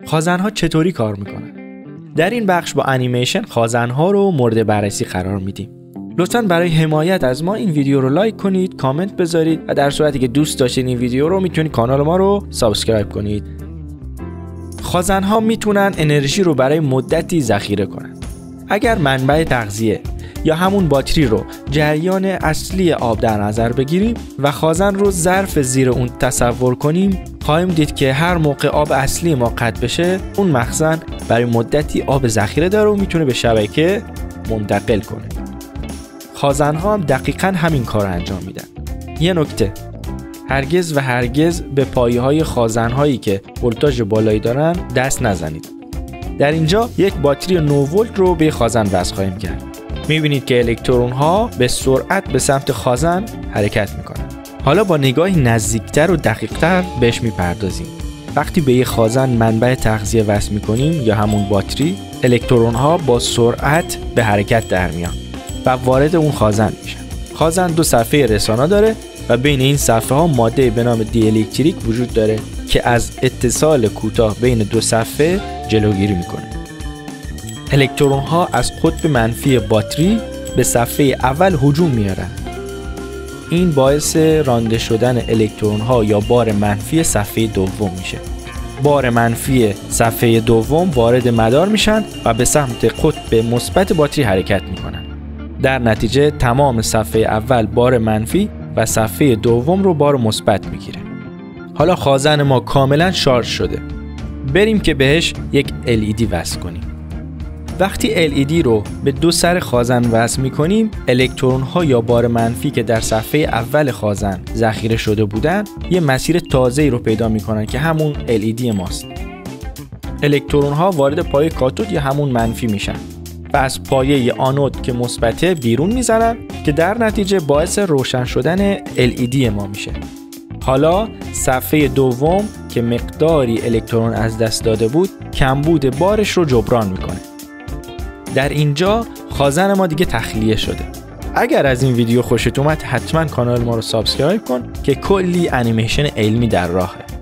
خازن‌ها چطوری کار میکنن؟ در این بخش با انیمیشن خازن‌ها رو مورد بررسی قرار میدیم. لطفاً برای حمایت از ما این ویدیو رو لایک کنید، کامنت بذارید و در صورتی که دوست داشتین این ویدیو رو میتونید کانال ما رو سابسکرایب کنید. خازن‌ها میتونن انرژی رو برای مدتی ذخیره کنن. اگر منبع تغذیه یا همون باتری رو جریان اصلی آب در نظر بگیریم و خازن رو ظرف زیر اون تصور کنیم، خواهیم دید که هر موقع آب اصلی ما قطع بشه، اون مخزن برای مدتی آب ذخیره داره و میتونه به شبکه منتقل کنه. خازن‌ها هم دقیقاً همین کار رو انجام میدن. یه نکته، هرگز به پایه‌های خازن‌هایی که ولتاژ بالایی دارن دست نزنید. در اینجا یک باتری 9 ولت رو به خازن وصل خواهیم کرد. می‌بینید که الکترون‌ها به سرعت به سمت خازن حرکت می‌کنن. حالا با نگاهی نزدیکتر و دقیق‌تر بهش می‌پردازیم. وقتی به یک خازن منبع تغذیه وصل می‌کنیم یا همون باتری، الکترون‌ها با سرعت به حرکت در میان و وارد اون خازن میشن. خازن 2 صفحه رسانا داره و بین این صفحه ها ماده به نام دی‌الکتریک وجود داره که از اتصال کوتاه بین 2 صفحه جلوگیری میکنه. الکترون ها از قطب منفی باتری به صفحه اول هجوم میارن. این باعث رانده شدن الکترون ها یا بار منفی صفحه دوم میشه. بار منفی صفحه دوم وارد مدار میشن و به سمت قطب مثبت باتری حرکت میکنن. در نتیجه تمام صفحه اول بار منفی و صفحه دوم رو بار مثبت میگیره. حالا خازن ما کاملا شارژ شده. بریم که بهش یک LED وصل کنیم. وقتی LED رو به 2 سر خازن وصل میکنیم، الکترون ها یا بار منفی که در صفحه اول خازن ذخیره شده بودن یه مسیر تازه‌ای رو پیدا میکنن که همون LED ماست. الکترون ها وارد پایه کاتود یا همون منفی میشن و از پایه آنود که مثبته بیرون میزنن که در نتیجه باعث روشن شدن LED ما میشه. حالا صفحه دوم که مقداری الکترون از دست داده بود، کمبود بارش رو جبران میکنه. در اینجا خازن ما دیگه تخلیه شده. اگر از این ویدیو خوشت اومد حتما کانال ما رو سابسکرایب کن که کلی انیمیشن علمی در راهه.